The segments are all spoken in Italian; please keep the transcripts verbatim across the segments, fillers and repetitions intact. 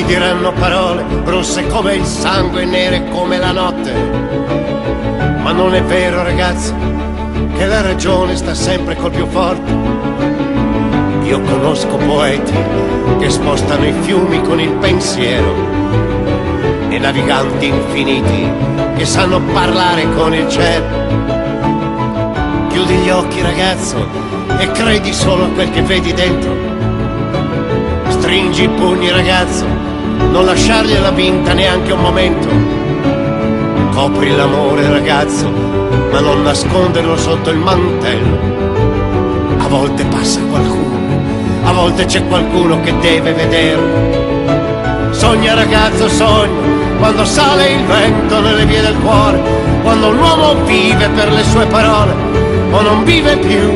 diranno parole rosse come il sangue e nere come la notte. Ma non è vero, ragazzi, che la ragione sta sempre col più forte. Io conosco poeti che spostano i fiumi con il pensiero e naviganti infiniti che sanno parlare con il cielo. Chiudi gli occhi, ragazzo, e credi solo a quel che vedi dentro. Stringi i pugni, ragazzo, non lasciargliela vinta neanche un momento. Copri l'amore, ragazzo, ma non nasconderlo sotto il mantello. A volte passa qualcuno, a volte c'è qualcuno che deve vederlo. Sogna, ragazzo, sogna, quando sale il vento nelle vie del cuore, quando un uomo vive per le sue parole o non vive più.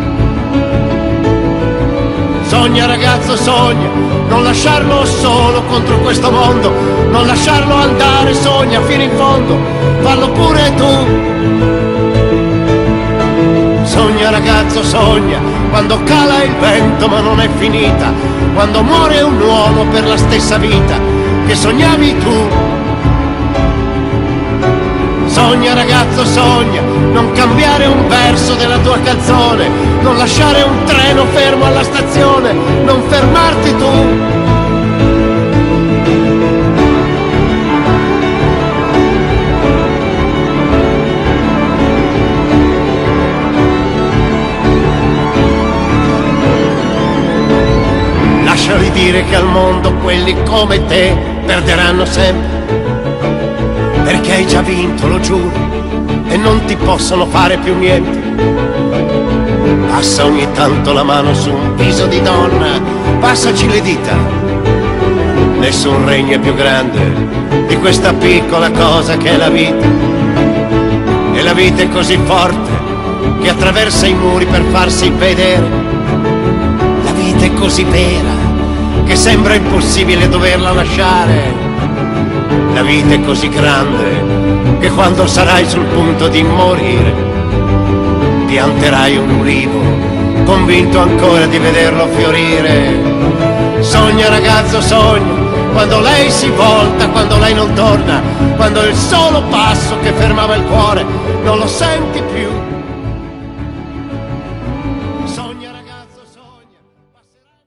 Sogna, ragazzo, sogna, non lasciarlo solo contro questo mondo, non lasciarlo andare, sogna fino in fondo, fallo pure tu. Sogna, ragazzo, sogna, quando cala il vento ma non è finita, quando muore un uomo per la stessa vita che sognavi tu. Sogna, ragazzo, sogna, non cambiare un verso della tua canzone, non lasciare un treno fermo alla stazione, non fermarti tu. Lasciali dire che al mondo quelli come te perderanno sempre, perché hai già vinto, lo giuro, e non ti possono fare più niente. Passa ogni tanto la mano su un viso di donna, passaci le dita. Nessun regno è più grande di questa piccola cosa che è la vita. E la vita è così forte che attraversa i muri per farsi vedere. La vita è così vera che sembra impossibile doverla lasciare. La vita è così grande che quando sarai sul punto di morire pianterai un ulivo, convinto ancora di vederlo fiorire. Sogna, ragazzo, sogna, quando lei si volta, quando lei non torna, quando il solo passo che fermava il cuore non lo senti più. Sogna, ragazzo, sogna, passeranno...